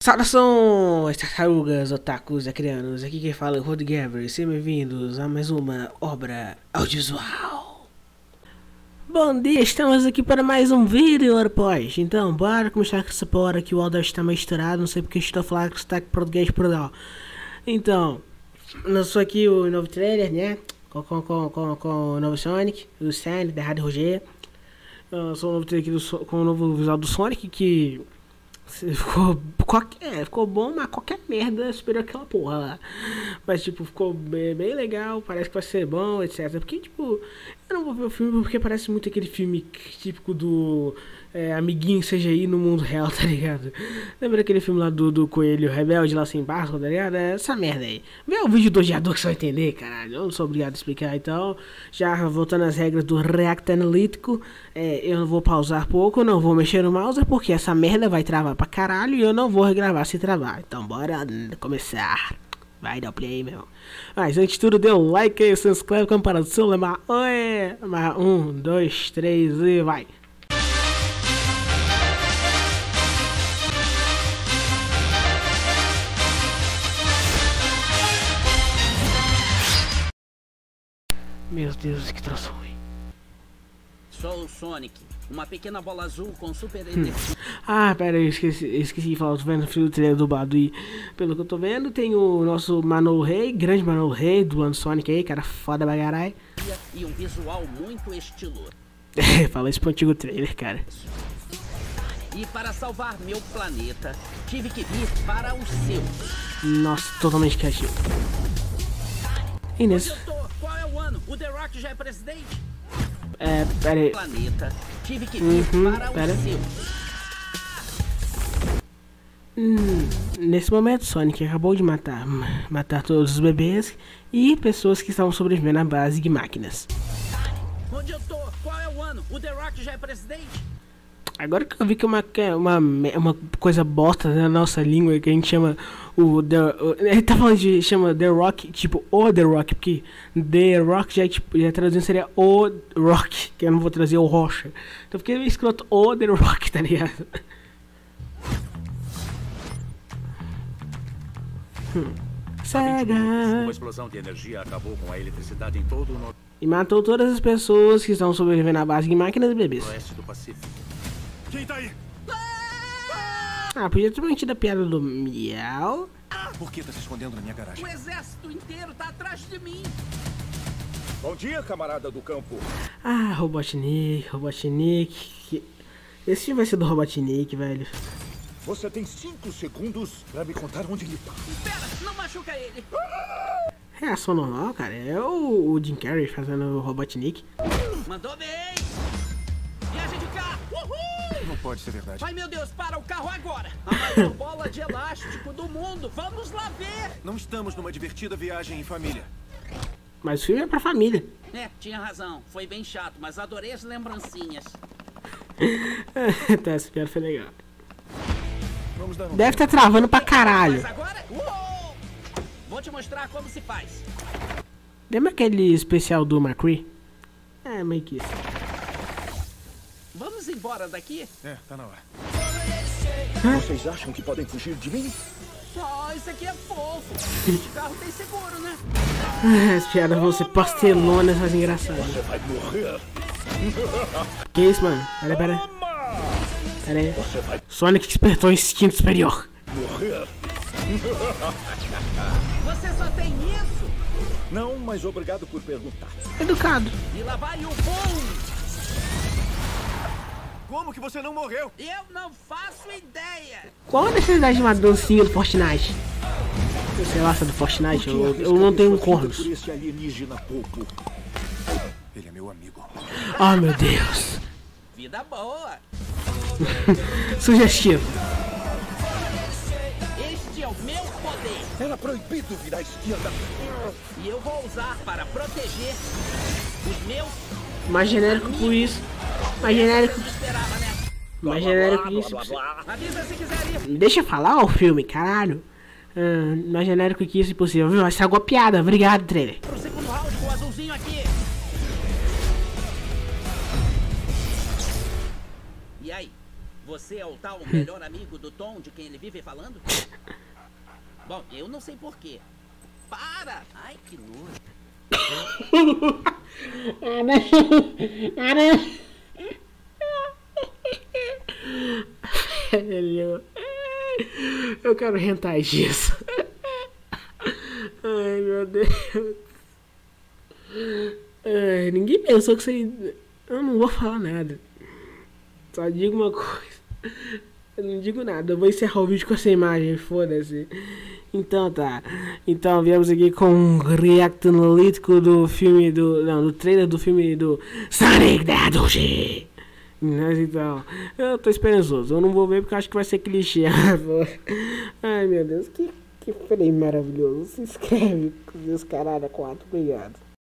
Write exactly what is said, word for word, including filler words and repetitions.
Saudações, tartarugas, otakus, acrianos, aqui quem fala é o Rodrigo Gabriel, sejam bem-vindos a mais uma obra audiovisual. Bom dia, estamos aqui para mais um vídeo, rapaz. Então, bora começar com essa porra que o áudio está meio estourado, não sei porque estou a falar com sotaque português Portugal. Então, lançou aqui o novo trailer, né, com, com, com, com, com o novo Sonic, o Sandy, da Rádio Roger. Lançou o novo trailer aqui do, com o novo visual do Sonic, que... Ficou, qualquer, ficou bom, mas qualquer merda superou aquela porra lá. Mas tipo, ficou bem, bem legal, parece que vai ser bom, etcétera. Porque tipo, eu não vou ver o filme porque parece muito aquele filme típico do é, amiguinho C G I no mundo real, tá ligado? Lembra aquele filme lá do, do Coelho Rebelde lá sem barco, tá ligado? É essa merda aí. Vê o vídeo do odiador que você vai entender, caralho. Eu não sou obrigado a explicar, então. Já voltando às regras do React Analítico, é, eu não vou pausar pouco, não vou mexer no mouse porque essa merda vai travar pra caralho e eu não vou regravar se travar. Então bora começar. Vai dar play, meu. Mas antes de tudo, dê um like aí, se inscreve, comparado do seu lema. Oi! Um, dois, três e vai! Meu Deus, que troço ruim. Sou o Sonic, uma pequena bola azul com super energia. Hum. Ah, pera aí, esqueci, esqueci de falar, eu tô vendo o filme do trailer dublado e pelo que eu tô vendo, tem o nosso Manolo Rey, grande Manolo Rey, do Sonic aí, cara foda pra caralho. E um visual muito estiloso. É, fala isso pro antigo trailer, cara. E para salvar meu planeta, tive que vir para o seu. Nossa, totalmente criativo. E nesse... Onde eu tô? Qual é o ano? O The Rock já é presidente? É, pera aí. Planeta, tive que vir Uhum, para pera. o seu. Hum, nesse momento, Sonic acabou de matar, matar todos os bebês e pessoas que estavam sobrevivendo à base de máquinas. Onde eu tô? Qual é o ano? O The Rock já é presidente? Agora que eu vi que é uma, que é uma, uma coisa bosta na nossa língua que a gente chama o The... O, ele tá falando de... chama The Rock, tipo, o The Rock, porque The Rock já, tipo, já traduzindo seria o Rock, que eu não vou trazer o Rocha. Então fiquei meio escroto, o The Rock, tá ligado? Hum. Cega. Uma explosão de energia acabou com a eletricidade em todo o norte E matou todas as pessoas que estão sobrevivendo à base de máquinas e bebês. oeste do Pacífico. Quem tá aí? Ah, podia ter mantido a piada do miau. Por que tá se escondendo na minha garagem? O exército inteiro tá atrás de mim. Bom dia, camarada do campo. Ah, Robotnik, Robotnik. Esse filme vai ser do Robotnik, velho. Você tem cinco segundos pra me contar onde ele tá. Espera, não machuca ele. Reação normal, cara. É o, o Jim Carrey fazendo o Robotnik. Mandou bem. Viagem de carro. Uhul. Não pode ser verdade. Ai, meu Deus, para o carro agora. A maior bola de elástico do mundo. Vamos lá ver. Não estamos numa divertida viagem em família. Mas o filme é pra família. É, tinha razão. Foi bem chato, mas adorei as lembrancinhas. Tá, essa piada foi legal. Vamos dar um... Deve estar travando pra caralho. Mas agora, uou! Vou te mostrar como se faz. Lembra aquele especial do McCree? É, meio que isso. Vamos embora daqui? É, tá na hora. Hã? Vocês acham que podem fugir de mim? Oh, isso aqui é fofo. Esse carro tem seguro, né? Ah, as piadas vão ser pastelonas, mas engraçadas. Você vai morrer. Que isso, mano? Pera, pera. Pera aí. Você vai Sonic despertou o instinto superior. morrer. Você só tem isso? Não, mas obrigado por perguntar. Educado. E lá vai o boom! Como que você não morreu? Eu não faço ideia. Qual a necessidade de uma dancinha do Fortnite? Eu sei lá se é do Fortnite, eu, eu não tenho um cornos. Por esse alienígena pouco. Ele é meu amigo. Oh, meu Deus. Vida boa. Sugestivo. Este é o meu poder. Era proibido virar esquerda. E eu vou usar para proteger os meus... Mais genérico por isso. Mais genérico. Não esperava, né? Mais genérico que isso. Avisa se quiser ir. Deixa eu falar o filme, caralho. Ah, mais genérico que isso, impossível. Viu? Estragou a piada. Obrigado, trailer. Pro segundo round com o azulzinho aqui. E aí? Você é o tal melhor amigo do Tom de quem ele vive falando? Bom, eu não sei porquê. Para! Ai, que nojo. Ah, não. Ah, não. Velho. Eu quero rentar disso. Ai, meu Deus. Ai, ninguém pensou que você... Eu não vou falar nada. Só digo uma coisa. Eu não digo nada. Eu vou encerrar o vídeo com essa imagem. Foda-se. Então tá. Então viemos aqui com um react analítico do filme do... Não, do trailer do filme do Sonic the Hedgehog. Mas então, eu tô esperançoso. Eu não vou ver porque eu acho que vai ser clichê. Ai meu Deus, que, que frame maravilhoso. Se inscreve, Deus caralho, quatro, obrigado.